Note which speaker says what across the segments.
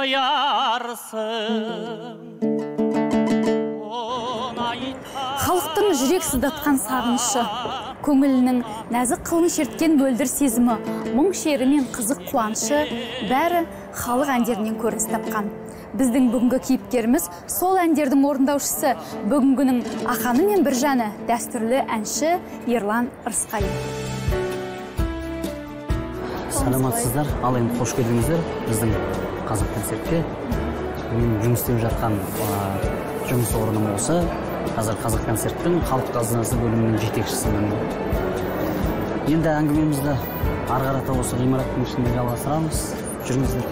Speaker 1: Халықтың жүрек сыздатқан сағынышы, көңілінің нәзік қылын шерткен мөлдір сезімі, мұң шері мен қызық қуанышы бәрі халық әндерінен көрініс тапқан. Біздің бүгінгі кейіпкеріміз сол әндердің орындаушысы, бүгінгінің ақаны мен біржаны, дәстүрлі әнші Ерлан Ырысқали.
Speaker 2: Саламатсыздар, ал енді қош келдіңіздер біздің қазақ концертке. Мен жұмыс істеп жатқан жұмыс орным осы. Қазір қазақ концерттің халық қазынасы бөлімінің жетекшісімін. Енді әңгімемізді ары қарата осы ғимараттың ішінде жалғастырамыз. Жүріңіздер.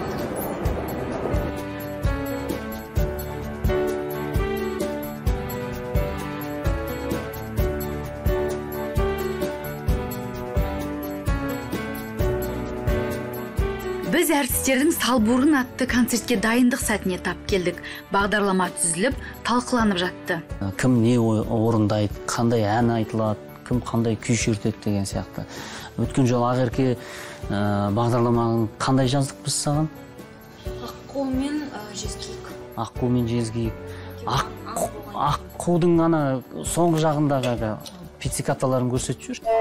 Speaker 1: Біз әртістердің Салбурын атты концертке дайындық сәтіне тап келдік. Бағдарлама түзіліп, талқыланып жатты.
Speaker 2: Кім не орындайды, қандай ән айтылады, кім қандай күй шертеді деген сияқты. Өткен жолы Ақерке бағдарламаның қандай жаздық біз саған?
Speaker 1: Аққу мен жезкиік.
Speaker 2: Аққу мен жезкиік. Аққудың ана соңғы жағындағы пиццикаталарын көрсетіп жүр.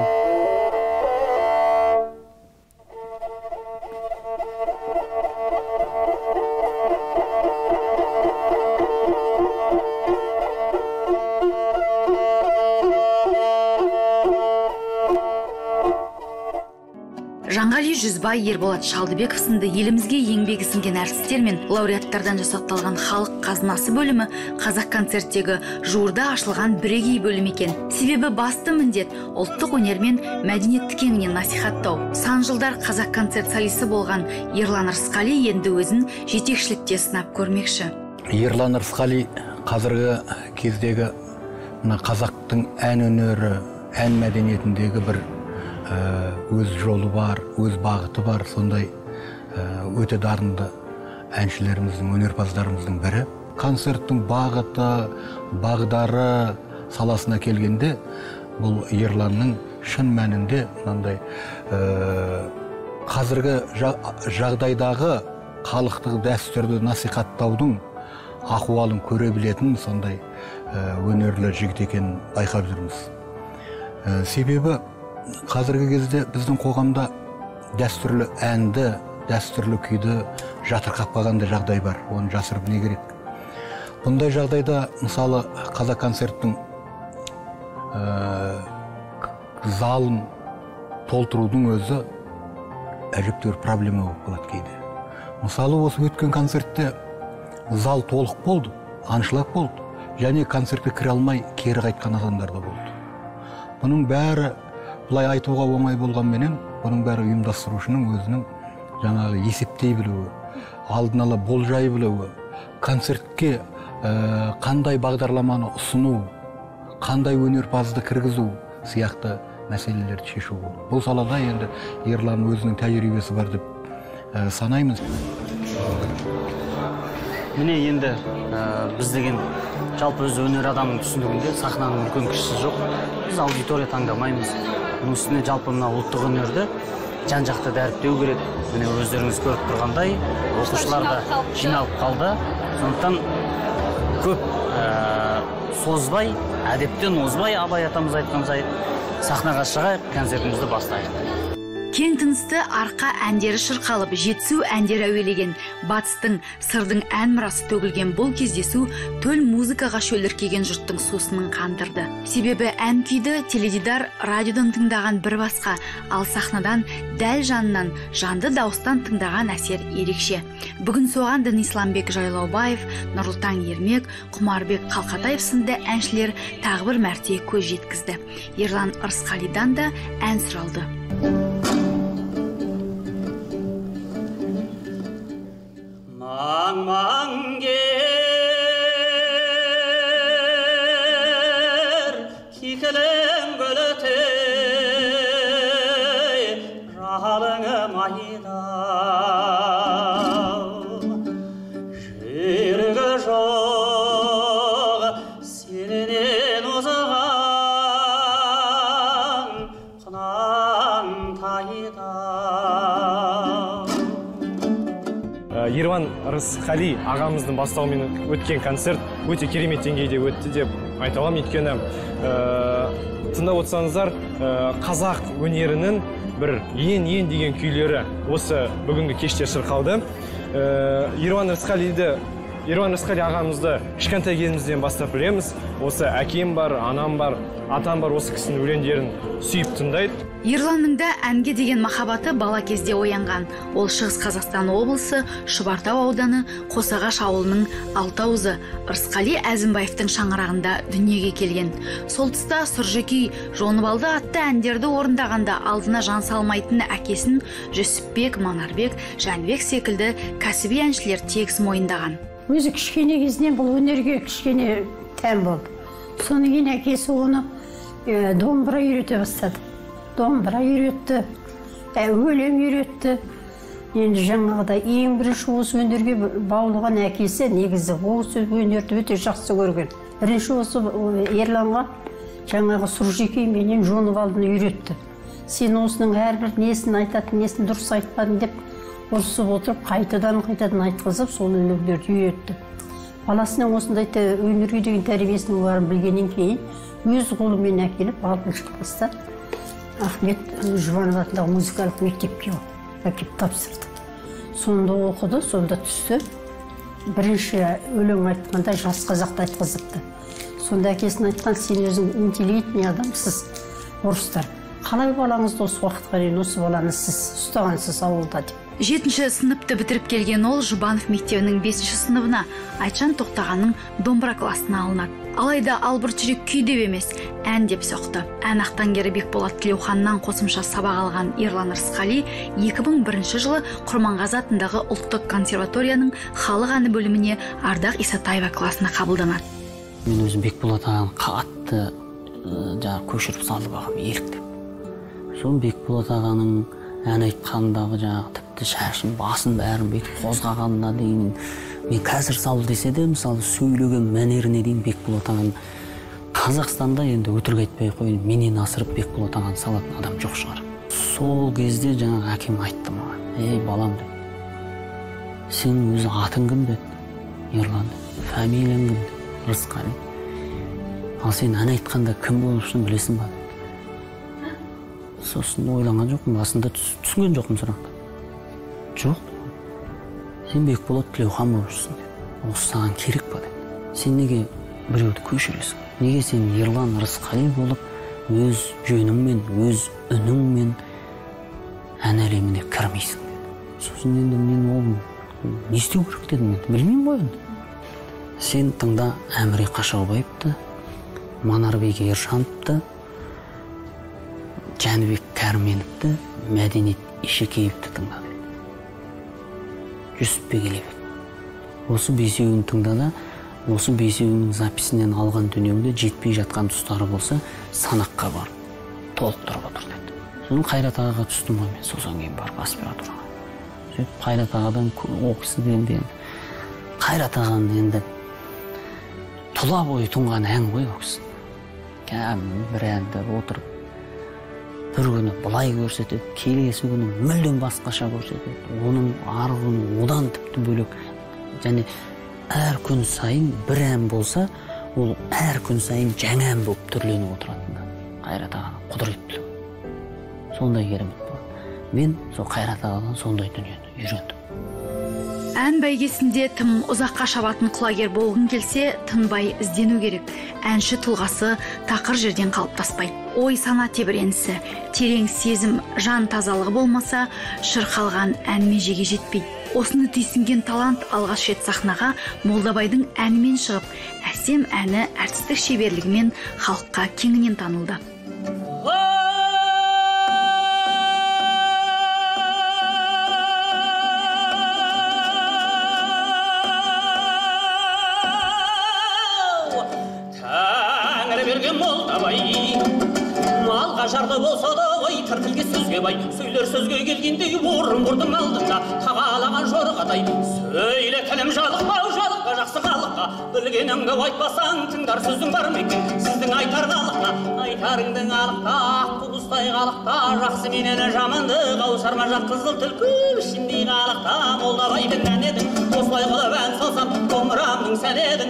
Speaker 1: Жанғали Жүзбай, Ерболат Шалдыбеков сынды елімізге еңбегі сіңген әртістер мен лауреаттардан жасақталған халық қазынасы бөлімі қазақ концерттегі жуырда ашылған бірегей бөлім екен. Себебі басты міндет ұлттық өнер мен мәдениетті кеңінен насихаттау. Сан жылдар қазақ концерт солисі болған Ерлан Ырысқали енді өзін жетекшілікте сынап көрмекші.
Speaker 3: Ерлан Ырысқали қазіргі кездегі қазақтың ән өнері, ән мәдениетіндегі бір өз жолы бар, өз бағыты бар, сондай өте дарынды әншілеріміздің, өнерпаздарымыздың бірі. Концерттің бағыты, бағдары саласына келгенде, бұл Ерланның шын мәнінде мынандай қазіргі жағдайдағы халықтық дәстүрді насихаттаудың ахуалын көре білетін сондай өнерлі жігіт екенін байқап жүрміз. Себебі қазіргі кезде біздің қоғамда дәстүрлі әнді, дәстүрлі күйді жатырқап қалғандай жағдай бар. Оны жасырып не керек? Бұндай жағдайда, мысалы, қазақ концерттің залын толтырудың өзі әжептәуір проблема болып қалады кейде. Мысалы, осы өткен концертте зал толық болды, аншлаг болды, және концертке кіре алмай кері қайтқан адамдар да болды. Бұның бәрі бұлай айтуға оңай болғанменен, бұның бәрі ұйымдастырушының өзінің жаңағы есептей білуі, алдын ала болжай білуі, концертке қандай бағдарламаны ұсыну, қандай өнерпазды кіргізу сияқты мәселелерді шешу болды. Бұл салада енді Ерлан өзінің тәжірибесі бар деп санаймыз.
Speaker 2: Міне енді біз деген жалпы өз өнер адамның түсінігінде сахнаның үлкен кішісі жоқ. Біз аудитория таңдамаймыз. Бұның үстіне жалпы мына ұлттық өнерді жан-жақты дәріптеу керек. Міне өздеріңіз көріп тұрғандай, оқушылар да жиналып қалды. Сондықтан көп созбай, әдептен озбай, Абай атамыз айтқандай, сахнаға шығайық, концертімізді бастайық.
Speaker 1: Кең тынысты арқа әндері шырқалып, жетісу әндері әуелеген, батыстың, сырдың ән мұрасы төгілген бұл кездесу төл музыкаға шөліркеген жұрттың сусынын қандырды. Себебі ән күйді теледидар, радиодан тыңдаған бір басқа, ал сахнадан дәл жанынан, жанды дауыстан тыңдаған әсер ерекше. Бүгін соған Денисламбек Жайлаубаев, Нұрлытаң Ермек, Құмарбек Қалқатаев сынды әншілер тағы бір мәрте көз жеткізді. Ерлан Ырысқалидан да ән сұралды.
Speaker 4: Mangmanger kikelen gölete rahalını mayla jürgü joğ seninen uzağan qınan tayda
Speaker 5: Ерлан Рысқали ағамыздың бастауымен өткен концерт өте керемет деңгейде өтті деп айта аламын. Өйткені тыңдап отырсаңыздар, қазақ өнерінің бір ең деген күйлері осы бүгінгі кеште шырқалды. Ерлан Рысқали ағамызды кішкентай кезімізден бастап білеміз. Осы әкем бар, анам бар, атам бар, осы кісінің өлеңдерін сүйіп тыңдайды.
Speaker 1: Ерланның да әнге деген махаббаты бала кезде оянған. Ол Шығыс Қазақстан облысы, Шұбартау ауданы, Қосағаш ауылының Алтаузы Рысқали Әзімбаевтың шаңырағында дүниеге келген. Сол тұста Сұржекей, Жоныбалды атты әндерді орындағанда алдына жан салмайтын әкесін Жүсіпбек, Манарбек, Жәнібек секілді кәсіби әншілер тегіс мойындаған.
Speaker 6: Өзі кішкене кезінен бұл өнерге кішкене тән болды. Соның кейін әкесі оны домбыра үйрете бастады. Домбыра үйретті, өлең үйретті. Енді жаңағыда ең бірінші осы өнерге баулыған әкесі негізі осы өнерді өте жақсы көрген. Бірінші осы Ерланға жаңағы Сұржекей менен Жоныбалдыны үйретті. Сен осының әрбір несін айтатын, несін дұрыс айтпадың деп ұрысып отырып, қайтадан айтқызып, сол өлеңдерді үйретті. Баласының осындай өнерге деген тәрбиесінің барын білгеннен кейін өз қолымен әкеліп 6-шы класста Ахмет Жұбанов атындағы музыкалық мектепке әкеліп тапсырды. Сонда оқыды, сонда түсті. Бірінші өлең айтқанда жас қазақты айтқызыпты. Сонда әкесін айтқан, сен өзің интеллигентный адамсыз, орыстар. Қалай балаңызды осы уақытқа дейін осы баланы сіз ұстағансыз ауылда деп.
Speaker 1: 7-ші сыныпты бітіріп келген ол Жұбанов мектебінің 5-ші сыныбына Айтжан Тоқтағанның домбыра классына алынады. Алайда албырт жүрек күй деп емес, ән деп соқты. Ән ақтаңгері Бекболат Тілеуханнан қосымша сабақ алған Ерлан Рысқали 2001 жылы Құрманғазы атындағы ұлттық консерваторияның халық әні бөліміне Ардақ Исатаева классына қабылданады.
Speaker 2: Мен өзім Бекболат ағаны қатты көшіріп салып ағам еліктеп. Сол Бекболат ағаның ән айтқандағы тіпті шашын, басын бәрін бетіп қозғағанына дейін мен қазір салды десе де, мысалы сөйлеген мәнеріне дейін Бекболат ағаны Қазақстанда енді өтірік айтпай қойын, менен асырып Бекболат ағаны салатын адам жоқ шығар. Сол кезде әкем айтты маған, ей балам деді, сен өзі атың кім деді, Ерлан деді, фамилияң кім деді, Рысқали. Ал сен ән айтқанда кім болушын білесің ба? Сосын ойланған жоқпын, басында түсінген жоқпын сұрақты. Жоқ, сен Бекболат Тілеухан болушысың деді. Осы саған керек па деді. Сен неге біреуді көшіресің? Неге сен Ерлан Рысқали болып, өз жөніңмен, өз үніңмен ән әлеміне кірмейсің деді. Сосын енді мен ол не істеу керек дедім, білмеймін ғой енді. Сен тыңда Әміре Қашаубаевты, Манарбек Ержановты, Жәнібек Кәрменовті, Мәдениет Ишекеевті тыңда. Жүсіпбек Елебек. Осы бесеуін тыңдада, осы бесеуінің записінен алған дүниемде жетпей жатқан тұстары болса, санаққа бар, толықтырып отыр деді. Сосын Қайрат ағаға түстім ғой мен, сосын кейін барып аспиратураға. Сөйтіп Қайрат ағадан оқысы енді. Қайрат ағаның енді тұла бойы тұнған ән ғой оқысы. Бір әнді отырып, бір күні бұлай көрсетеді, келесі күні мүлдем басқаша көрсетеді. Оның арғын одан тіпті бөлек. Және әр күн сайын бір ән болса, ол әр күн сайын жаңа ән болып түрленіп отыратында. Қайрат ағаның құдіреттілігі. Сондай керемет болады. Мен сол Қайрат ағадан сондай дүниені үйрендім.
Speaker 1: Ән бәйгесінде тым ұзаққа шабатын құлагер болғың келсе, тынбай іздену керек. Әнші тұлғасы тақыр жерден қалыптаспайды. Ой сана тебіренісі, терең сезім, жан тазалығы болмаса, шырқалған ән межеге жетпейді. Осыны түйсінген талант алғаш рет сахнаға Молдабайдың әнімен шығып, әсем әні әртістік шеберлігімен халыққа кеңінен танылды.
Speaker 4: Малға жарлы болса да ой, тіркілге сөзге бай, сөйлер сөзге келгенде орын бұрдың алдында тағалаған жорғадай. Сөйле тілім жалықпау, жалықпа жақсы халыққа білгеніңді айтпасаң тыңдар сөзің бар ма екен сіздің айтар халыққа айтарыңдың алықта құбыстай қалықта жақсы менен жаманды қауышар ма жақ қызыл түлкі ішіндей қалықта молдабайдың ән едің осылай қылып ән салсам домбырамның сән едің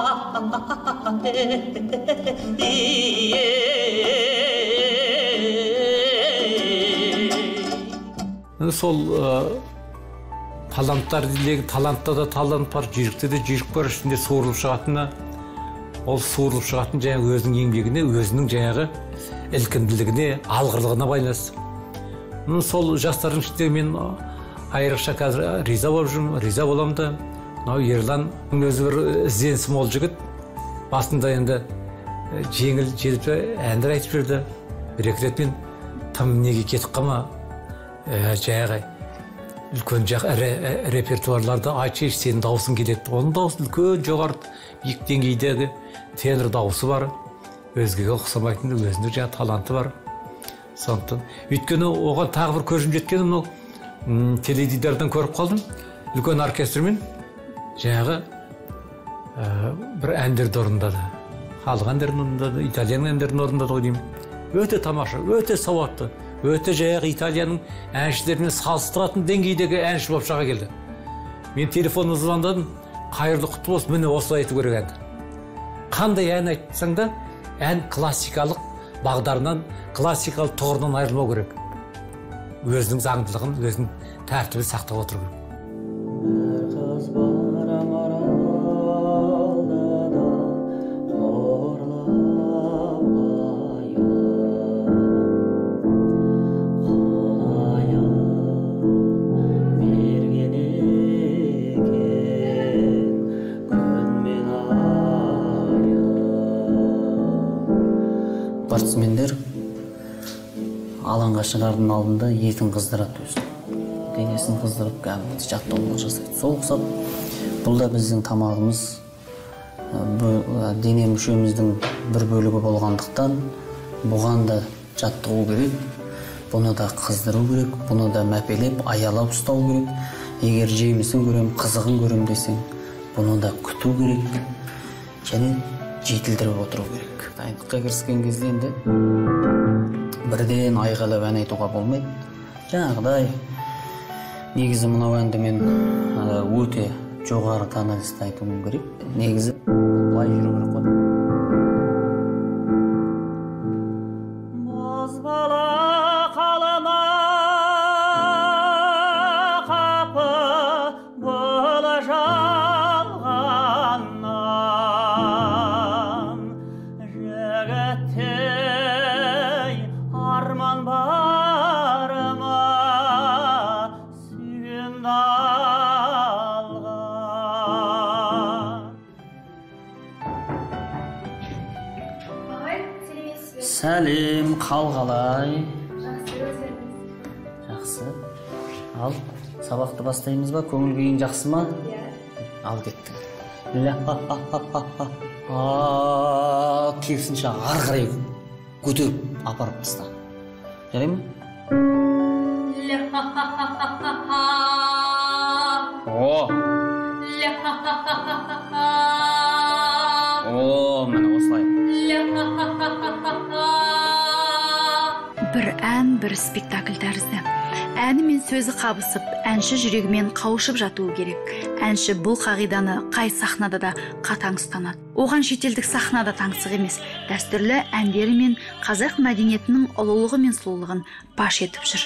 Speaker 7: сол таланттар дегенде талантта да талант бар, жүйрікте де жүйрік бар, ішінде суырылып шығатыны, ол суырылып шығатын жаңағы өзінің еңбегіне, өзінің жаңағы ілкімділігіне, алғырлығына байланысты. Сол жастардың ішінде мен айрықша қазір риза болып жүрмін, риза боламын да. Мынау Ерланның өзі бір ізденісі мол жігіт. Басында енді жеңіл желпі әндер айтып жүрді. Бір-екі рет мен тым неге кетіп қалма, жаңағы үлкен репертуарларды айтшы, сенің дауысың келеді. Оның дауысы үлкен жоғары биік деңгейдегі тенор дауысы бар. Өзгеге ұқсамайтын өзінің жаңа таланты бар. Сондықтан өйткені оған тағы бір көзім жеткені мынау теледидардан көріп қалдым. Үлкен оркестрмен жаңағы бір әндерді орындады. Халық әндерін орындады, итальян әндерін орындады ғой деймін. Өте тамаша, өте сауатты. Өте жаңағы Италияның әншілерімен салыстыратын деңгейдегі әнші болып шыға келді. Мен телефонды звондадым, қайырлы құтты болсын, міне осылай айту керек әнді. Қандай ән айтсаң да, ән классикалық бағдарынан, классикалық тұғырынан айырылмау керек. Өзінің заңдылығын, өзінің тәртібін сақтап отыру керек.
Speaker 2: Спортсмендер алаңға шығардың алдында етін қыздырады өзі. Денесін қыздырып, кәдімгі жаттығулар жасайды. Сол ұқсап, бұл да біздің тамағымыз, дене мүшеміздің бір бөлігі болғандықтан, бұған да жаттығу керек, бұны да қыздыру керек, бұны да мәпелеп, аялап ұстау керек. Егер жемісін көрем, қызығын көрем десең, бұны да күту керек, және жетілдіріп отыру керек. Дайындыққа кіріскен кезде енді бірден айғайлап ән айтуға болмайды. Жаңағыдай негізі мынау әнді мен өте жоғары тональностьта айтуым керек. Негізі былай жүру керек қой.
Speaker 4: Бозбала қалама қапы бола жалғаннан жігіттей арман барыма сүйінді алған. Сәлем, қал қалай? Жақсы. Ал, сабақты бастаймыз ба? Көңіл күйің жақсы ма? Ал кеттік. Керісінше ары қарай көтеріп апарып таста. Жарай ма? Міне осылай.
Speaker 1: Бір ән, бір спектакль тәрізді. Әні мен сөзі қабысып, әнші жүрегімен қауышып жатуы керек. Әнші бұл қағиданы қай сахнада да қатаң ұстанады. Оған шетелдік сахнада таңсық емес, дәстүрлі әндері мен қазақ мәдениетінің ұлылығы мен сұлулығын паш етіп жүр.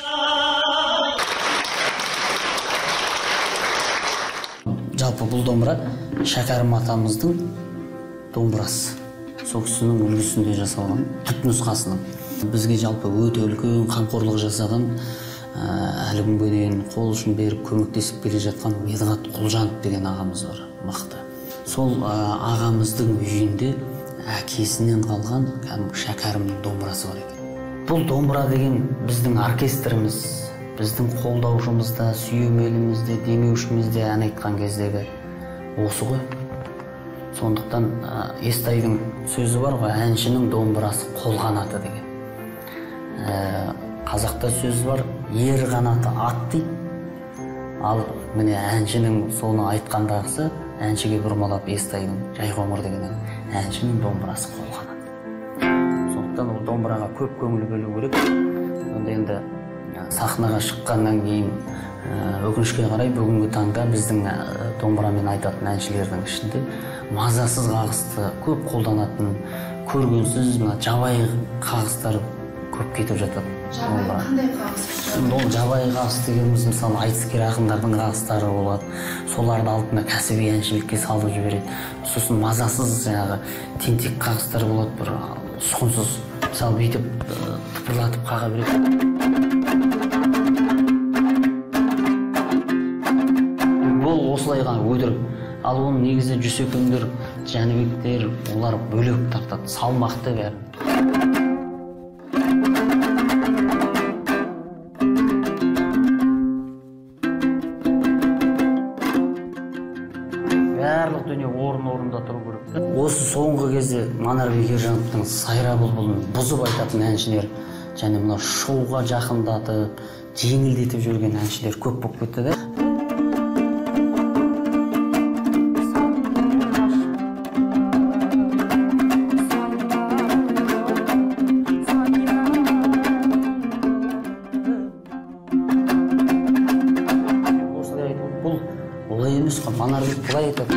Speaker 2: Жалпы бұл домбыра Шәкәрім атамыздың домбырасы. Сол кісінің үлгісінде жасалған түпнұсқасының. Бізге жалпы өте үлкен қамқорлық жасаған, әлі күнге дейін қол ұшын беріп көмектесіп келе жатқан Медғат Құлжанов деген ағамыз бар, мықты. Сол ағамыздың үйінде әкесінен қалған Шәкәрімнің домбырасы бар екен. Бұл домбыра деген біздің оркестріміз, біздің қолдаушымызда, сүйемелімізде, демеушімізде ән айтқан кездегі осы ғой. Сондықтан Естайдың сөзі бар ғой, әншінің домбырасы қолғанаты деген. Қазақта сөз бар, ер қанаты ат дейді, ал міне әншінің соны айтқандағысы әншіге бұрмалап естайдың жай қоңыр деген әншінің домбырасы қолғанады. Сондықтан ол домбыраға көп көңіл бөлу керек. Енді сахнаға шыққаннан кейін өкінішке қарай бүгінгі таңда біздің домбырамен айтатын әншілердің ішінде мазасыз қағысты көп қолданатын, көргенсіз жабайы қағыстар көп кетіп жатады.
Speaker 1: Қандай қағыс?
Speaker 2: Ол жабайы қағыс дегеніміз мысалы айтыскер ақындардың қағыстары болады. Соларды алдына кәсіби әншілікке салып жібереді. Сосын мазасыз жаңағы тентек қағыстар болады, бір сонсыз мысалы бүйтіп тыпырлатып қаға береді. Бұл осылай ғана өтірік. Ал оның негізі Жүсекендер, Жәнібектер, олар бөлек тартады, салмақты бәрі. Барлық дүние орын-орында тұру керек. Осы соңғы кезде Манарбек Ержановтың Сайра бұлбұлын бұзып айтатын әншілер, және мына шоуға жақындатып, жеңілдетіп жүрген әншілер көп болып кетті де. Олай емес қой, Манарбек былай айтады.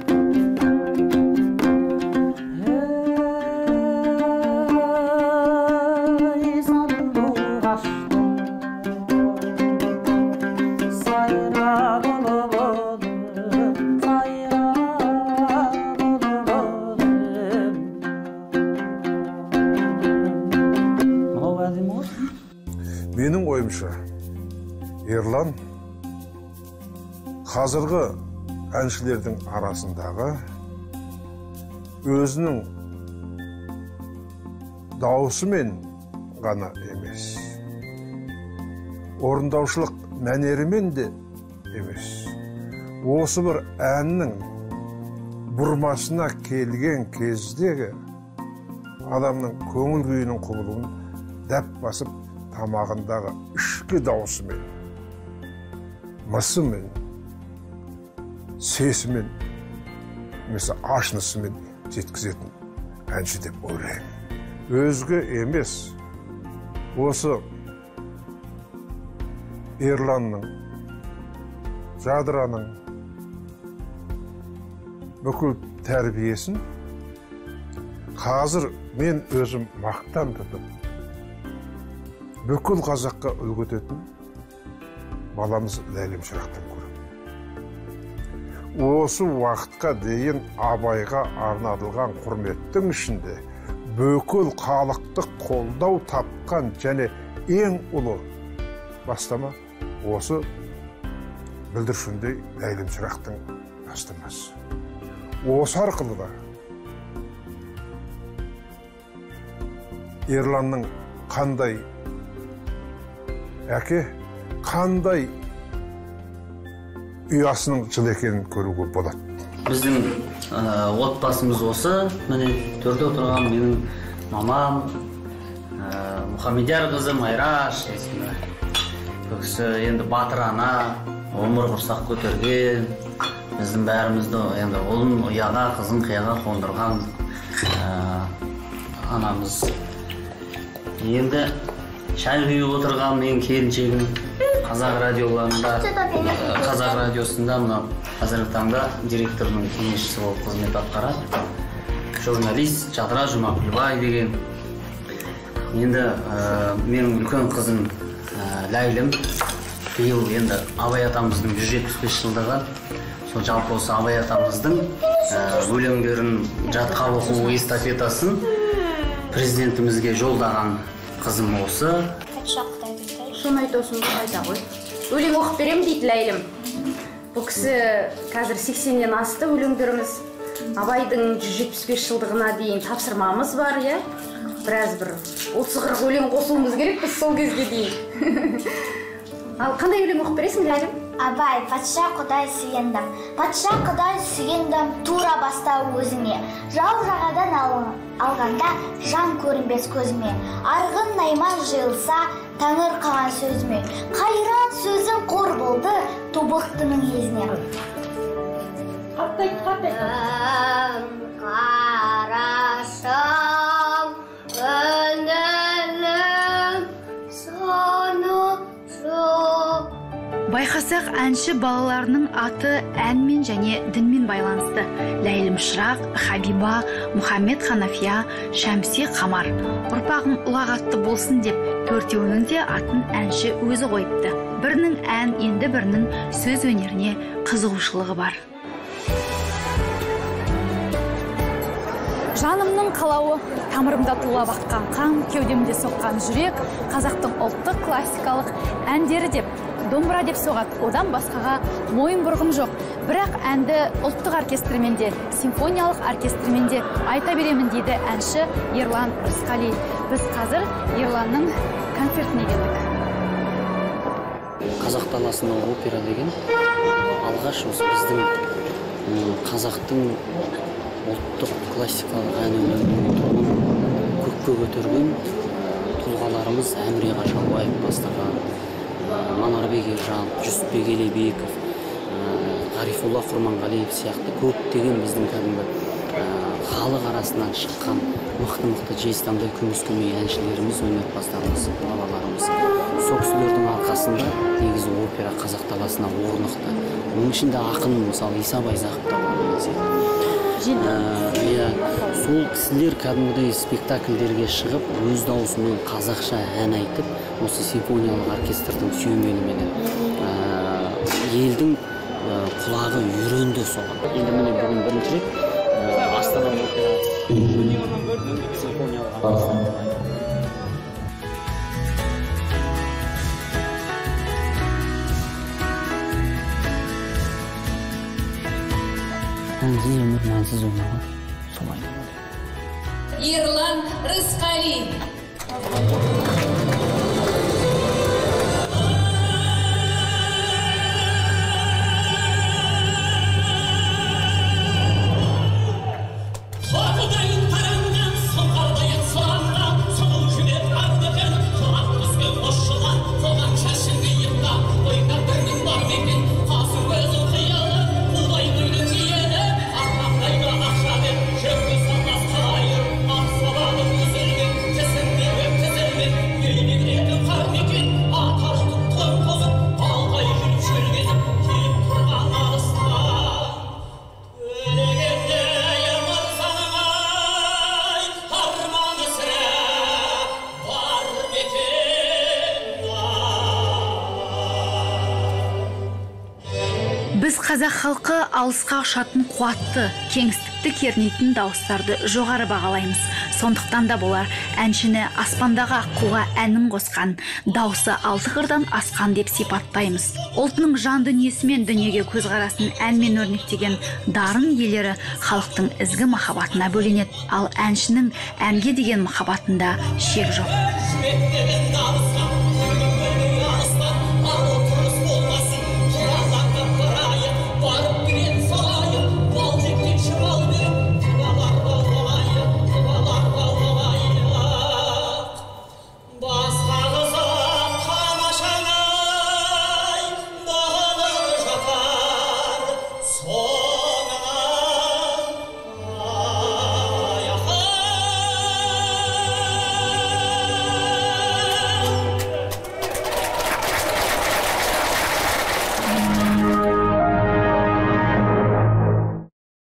Speaker 8: Менің ойымша, Ерлан қазіргі әншілердің арасындағы өзінің дауысымен ғана емес, орындаушылық мәнерімен де емес, осы бір әннің бұрмасына келген кездегі адамның көңіл күйінің құбылуын дәп басып тамағындағы ішкі даусымен, мысымен, сесімен, ашнысымен жеткізетін әнші деп ойлаймын. Өзге емес, осы Ерланның, Жадыраның бүкіл тәрбиесін қазір мен өзім мақтан тұтып, бүкіл қазаққа үлгі ететін баламыз Ләйлім Шырақтан көремін. Осы уақытқа дейін Абайға арналған құрметтің ішінде бүкіл халықтық қолдау тапқан және ең ұлы бастама осы бүлдіршіндей Ләйлім Шырақтың бастамасы. Осы арқылы да Ерланның қандай әке, қандай ұясының жыл екенін көруге болады.
Speaker 2: Біздің отбасымыз осы, міне төрде отырған менің мамам, Мұхамедияр қызы Майраш, бұл кісі енді батыр ана, өмір құрсақ көтерген, біздің бәрімізді енді ұлын ұяға, қызын қияға қондырған анамыз. Енді шай құйып отырған мен келіншегім Қазақ радиосында мына қазіргі таңда директорының кеңесшісі болып қызмет атқарады. Журналист Жадыра Жұмакүлбай деген. Енді менің үлкен қызым Ләйлім биыл енді Абай атамыздың 175 жылдығы. Сол жалпы осы Абай атамыздың өлеңдерін жатқа оқу эстафетасын президентімізге жолдаған қызым осы.
Speaker 9: Соны айтасың ба, айта ғой. Өлең оқып берем дейді Ләйлім. Бұл кісі қазір 80-нен асты өлеңдеріміз. Абайдың 175 жылдығына дейін тапсырмамыз бар, иә? Біраз бір 30-40 өлең қосуымыз керек біз сол кезге дейін. Ал қандай өлең оқып бересің Ләйлім?
Speaker 10: Абай, патша құдай сүйендім. Патша құдай сүйендім, тура бастау өзіңе. Жау жағадан алғанда жан көрінбес көзіме. Арғын найман жиылса, таңыр қаған сөзіме, қайран сөзің қор болды тобықтының езіне. Қарашам өнінің соны жоқ.
Speaker 1: Байқасақ, әнші балаларының аты әнмен және дінмен байланысты. Ләйлім Шырақ, Хабиба, Мұхаммед Ханафия, Шәмси Қамар. Ұрпағым ұлағатты болсын деп, төртеуінің де атын әнші өзі қойыпты. Бірінің ән, енді бірінің сөз өнеріне қызығушылығы бар.
Speaker 11: Жанымның қалауы, тамырымда тулап аққан қан, кеудемде соққан жүрек, қазақтың ұлттық классикалық әндері деп, домбыра деп соғады, одан басқаға мойын бұрғым жоқ. Бірақ әнді ұлттық оркестрмен де, симфониялық оркестрмен де айта беремін дейді әнші Ерлан Рысқали. Біз қазір Ерланның концертіне келдік.
Speaker 2: Қазақ даласында опера деген алғаш осы біздің қазақтың ұлттық классикалық ән өнерінің тобын көкке көтерген тұлғаларымыз Әміре Қашаубаев бастаған, Манарбек Ержан, Жүсіпбек Елебеков, Ғарифолла Құрманғалиев сияқты көптеген біздің кәдімгі халық арасынан шыққан мықты жезтаңдай күміс көмей әншілеріміз, өнерпаздарымыз, балаларымыз. Сол кісілердің арқасында негізі опера қазақ даласына орнықты. Оның ішінде ақын мысалы Иса Байзақов та бар. Сол кісілер кәдімгідей спектакльдерге шығып, өз даусымен қазақша ән айтып, осы симфониялық оркестрдің сүйемеліменен елдің құлағы үйренді соған. Енді міне бүгін бірінші рет Астана опера симфониялық оркестрі. Мәнсіз өмір, мәнсіз өмір ғой. Солай деп ойлаймын.
Speaker 11: Ерлан Рысқали.
Speaker 1: Біз қазақ халқы алысқа ұшатын қуатты, кеңістікті кернейтін дауыстарды жоғары бағалаймыз. Сондықтан да болар әншіні аспандағы аққуға әнін қосқан, дауысы алты қырдан асқан деп сипаттаймыз. Ұлтының жан дүниесі мен дүниеге көзқарасын әнмен өрнектеген дарын иелері халықтың ізгі махаббатына бөленеді. Ал әншінің әнге деген махаббатында шек жоқ.